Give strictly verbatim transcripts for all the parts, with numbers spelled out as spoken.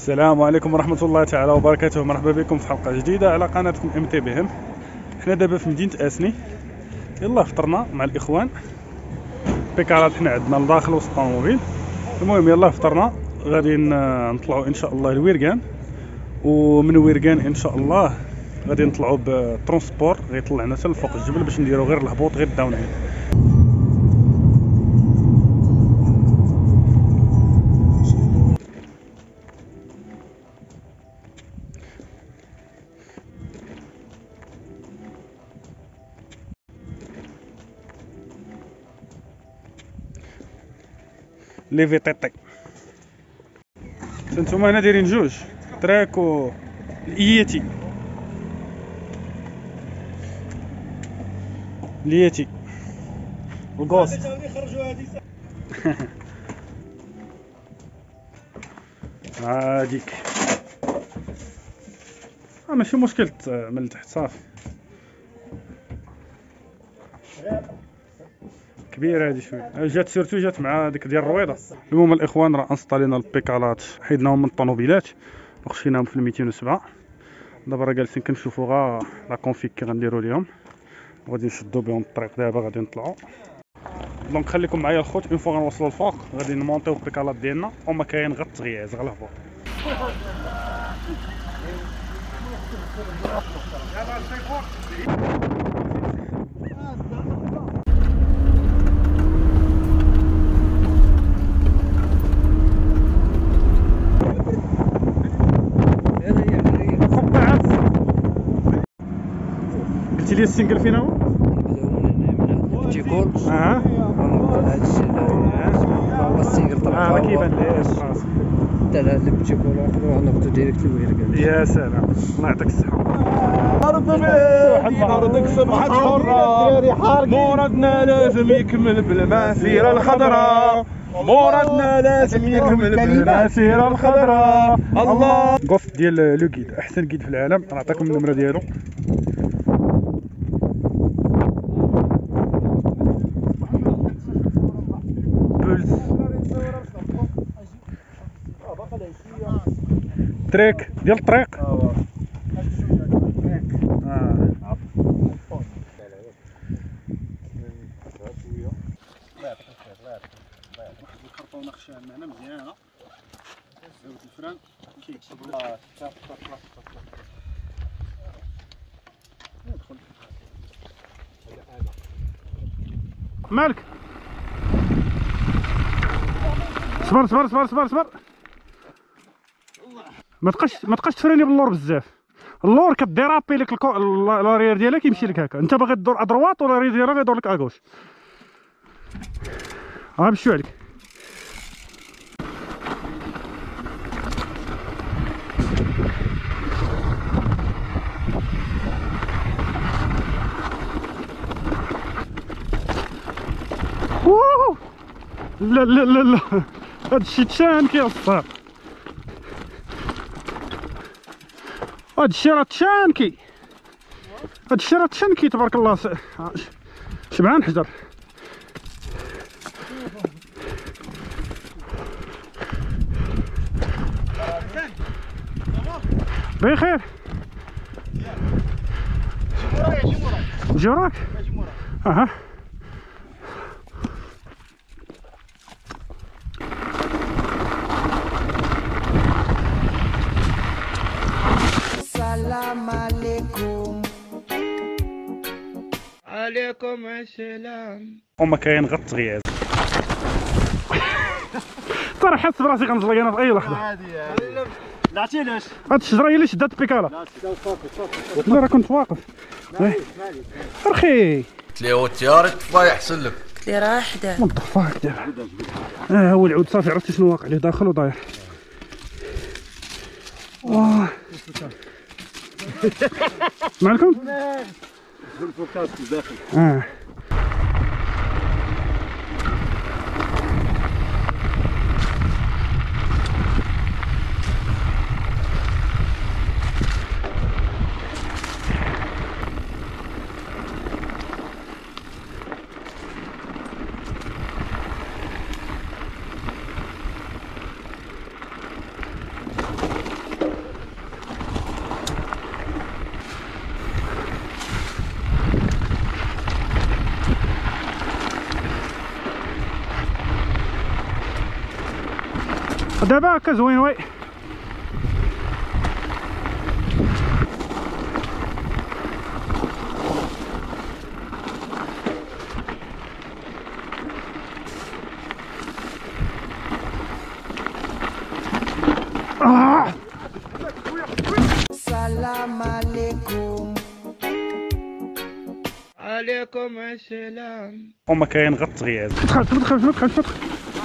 السلام عليكم ورحمة الله تعالى وبركاته. مرحبا بكم في حلقة جديدة على قناتكم ام تي بي ام. حنا دابا في مدينة اسني، يلا فطرنا مع الاخوان. بيكارات حنا عندنا لداخل وسط الطوموبيل. المهم يلا فطرنا، غادي نطلعوا ان شاء الله لويركان، ومن ويركان ان شاء الله غادي نطلعوا بترونسبور غيطلعنا حتى لفوق الجبل باش نديروا غير الهبوط، غير الداون هيل. لي في تي تي نتوما هنا دايرين جوج تراك و الايتي اليتي الكوست هاديك اه ماشي مشكل من التحت صافي. كبيره هادي شويه، جات سيرتو جات مع ديك ديال الرويضه. المهم الاخوان راه انستالينا البيكالات، حيدناهم من الطوموبيلات وخشيناهم في مئتين وسبعة. دابا راه جالسين كنشوفوا غا لا كونفيك كي غنديروا ليهم، وغادي نشدوا بهم الطريق. دابا غادي نطلعوا، دونك خليكم معايا الخوت. اون فوا غنوصلوا الفوق غادي نمونطيو البيكالات ديالنا، وما كاين غير التغياز، غير الهبوط. قلتي لي السينجل فين هو؟ نبداو من تيكول اها ونوصل هاد الشيء هو السينجل طبعا. اه كيبان لي خلاص حتى لهاد البتيكول وناخذو ديريكت لويركان. يا سلام، الله يعطيك الصحة. أرضك سمحت حرة، موردنا لازم يكمل بالمسيرة الخضراء، موردنا لازم يكمل بالمسيرة الخضراء. الله غوف ديال لو كيد، احسن كيد في العالم، نعطيكم النمرة ديالو. بولس تريك ديال الطريق. اه الخرطونه خشان معنا مزيانه، زاويه الفران كيكتب الله. ادخل مالك، صبر صبر صبر صبر صبر، ما تبقاش ما تبقاش تفريني باللور بزاف. اللور كديرابي لك الاريير ديالك يمشي لك هكا، انت باغي تدور ادروات ولا الاريير ديالك غيدور لك اغوش. ها مشيو عليك. اوه لا لا لا لا، هادشي تشانكي الصاط، هادشي راه تشانكي، هادشي راه تشانكي تبارك الله. شبعان حجر. بخير جي وراك. اها السلام عليكم. عليكم السلام. وما كاين غير التغياز. ترى حس براسي غنزلق انا في اي لحظه. عرفتي علاش؟ هاد الشجره هي اللي شدات البيكالا. لا راه كنت واقف. رخي قلت لي هو التيار يطفى يحسن لك. قلت لي راه حداه. وات فاك دابا. اه هو العود صافي، عرفتي شنو واقع ليه داخل وداير. واه معكم؟ اه دابا هكا زوين وي. آه. السلام عليكم. عليكم السلام. وما كاين غير التغياز. تدخل تدخل تدخل تدخل.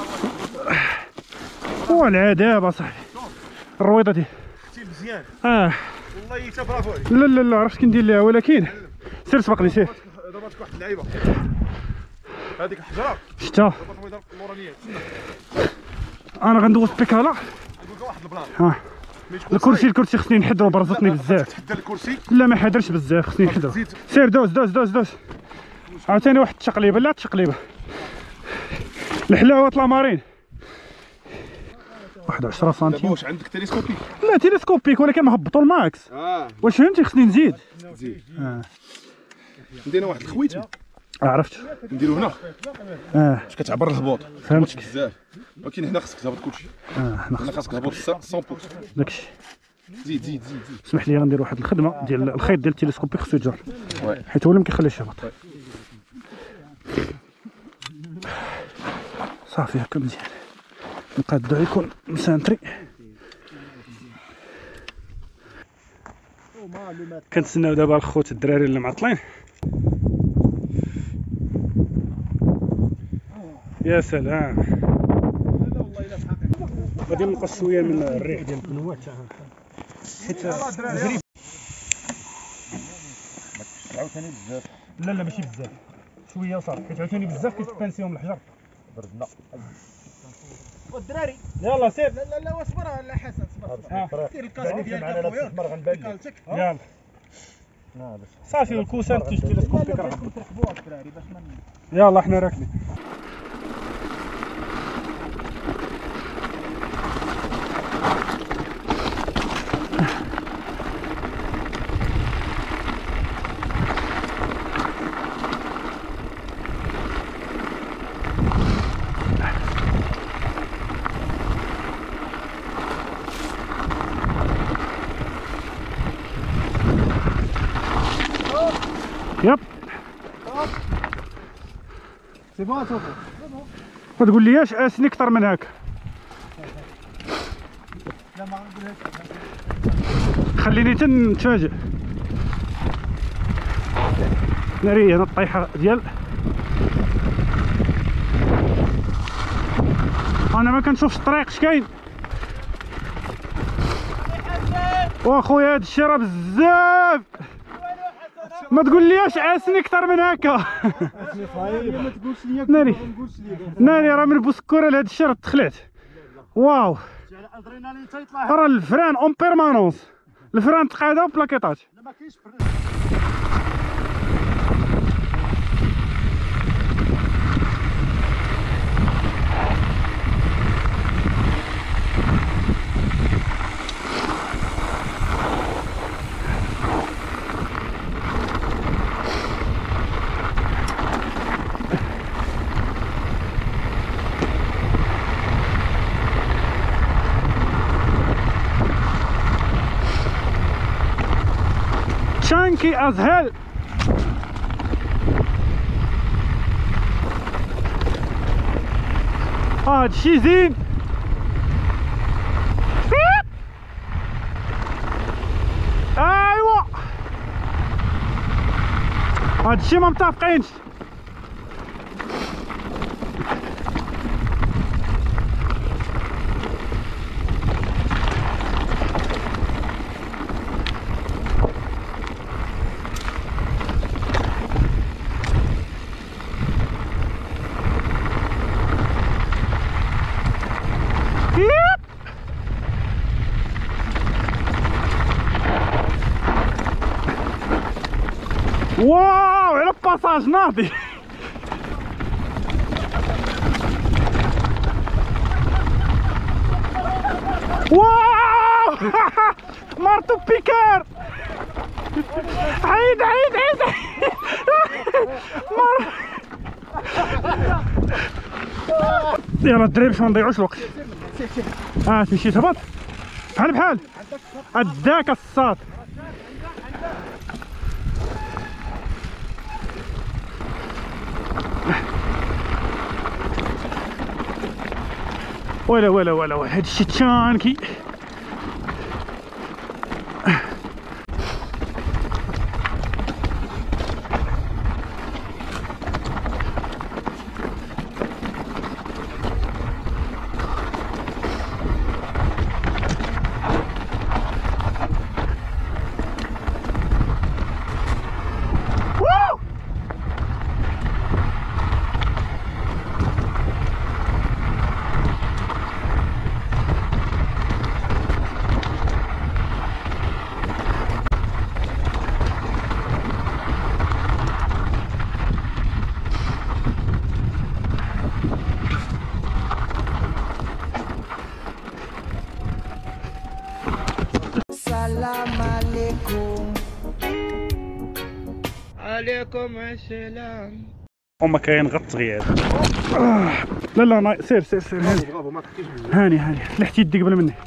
هو العذاب اصاحبي الرويضه دي مزيان اه والله حتى برافو عليك. لا لا لا عرفت كندير ليها ولكن سير سبقني سير. دابا تكون واحد اللعيبه هذيك الحجره شتا دابا الرويضه اللورانيه انا غندوز بيكالا. نقول لك واحد البلان ها الكرسي الكرسي خصني نحضرو برزقني بزاف. تحدى الكرسي لا ما حضرش بزاف خصني نحضرو. سير دوز دوز دوز دوز. عاوتاني واحد التقليبه لا التقليبه الحلاوه لامارين واحد عشرة سنتيم. واش عندك تلسكوبي؟ لا تيليسكوبيك ولكن نهبطو الماكس. اه واش فهمتي خصني نزيد. زيد اه ندينا واحد الخويت عرفت نديرو هنا اه باش كتعبر الهبوط فهمتك بزاف ولكن هنا خصك تهبط كلشي. اه هنا خاصك تهبط مية بالمية. داكشي. زيد زيد زيد زيد اسمح لي غندير واحد الخدمه ديال الخيط ديال التلسكوبيك خصو يتجر حيت هو اللي ما كيخليش يهبط. صافي هكا مزيان نبقى الضوء يكون مسانتري. كنتسناو دابا الخوت الدراري اللي معطلين. يا سلام غادي نلقى شويه من الريح ديال البنوات حيت الغريب. عاوتاني بزاف لا لا ماشي بزاف شويه وصافي حيت عاوتاني بزاف كيتبانسيهم الحجر. بردنا والدراري يلا سير. لا لا لا واصبر لا حسن صبر دير الكاسك ديالك اخويا كالتك يلا صافي الكوسان تيجي تلسكوبيك راه تركبوها الدراري باش ما يلا حنا راكبين. يب سي بون صافي ما تقولياش اسني اكثر من هكا. لا ما نقولهاش خليني تنتفاجئ. ناري هنا الطيحه ديال انا ما كنشوفش الطريق اش كاين. واخويا هاد الشيء راه بزاف ما تقولياش عاسني اكثر من هكا. ما تقولش ليا ناري ما نقولش ليا ناري راه من بوسكوره لهاد الشيء راه تخلعت. واو الادرينالين تيطلع راه الفران اون بيرمانونس الفران تقاده وبلاكيطات. لا ما كاينش chunky as hell. اه هادشي زين. ايوا هادشي ما متفقينش. واو على باساج ناضي. واو مارتو بيكار. عيد عيد عيد مار. يلا الدراري باش ما نضيعوش الوقت. اه تمشي تهبط بحال بحال اداك الصاد. ولا ولا ولا ولا هادشي تشانكي. Salam alaikum. عليكم السلام. وما كاين غير التغيير. آه. لا لا نا... سير سير سير هاني هاني هاني لحتي يدي قبل مني.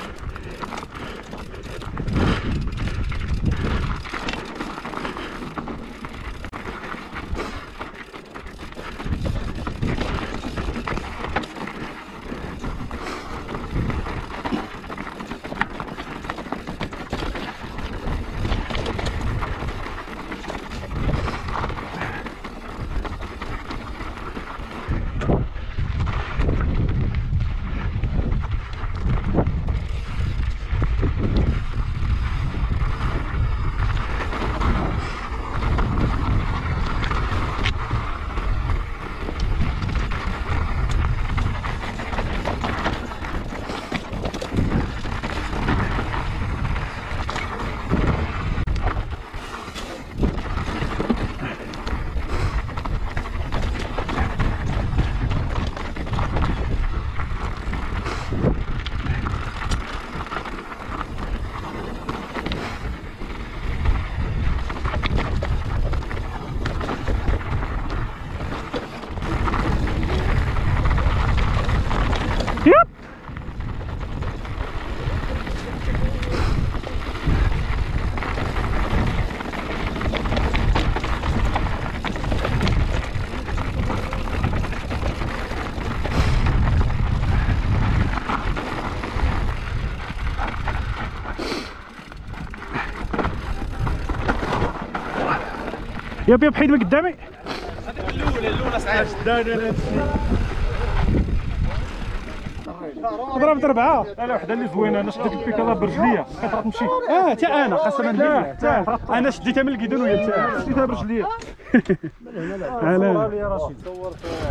يب يب يب حيد من قدامي. الاولى الاولى صعيب شداني. ضربت اربعه. انا وحده اللي زوينه انا شديت البيكالا برجليا بقيت تمشي. اه حتى انا قسما بالله انا شديتها من الكيدون وهي حتى شديتها برجليا. علاه يا رشيد صور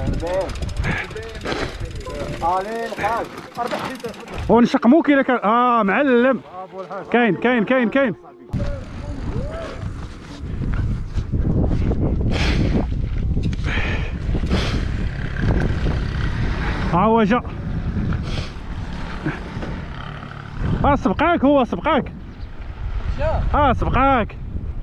علي الحاج اربع حديث. ونشقمو كاين اه معلم كاين كاين كاين كاين. ها هو جا. اه سبقاك هو سبقاك. اه سبقاك.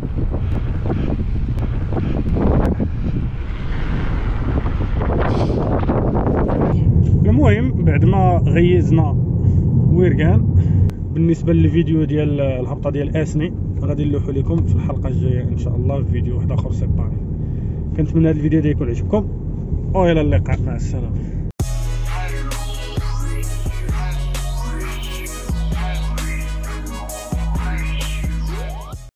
المهم بعد ما غيزنا ويركان بالنسبه للفيديو ديال الهبطه ديال اسني غادي نلوحو لكم في الحلقه الجايه ان شاء الله في فيديو واحد اخر سيباري. كنتمنى هذا الفيديو يكون عجبكم والى اللقاء مع السلامه.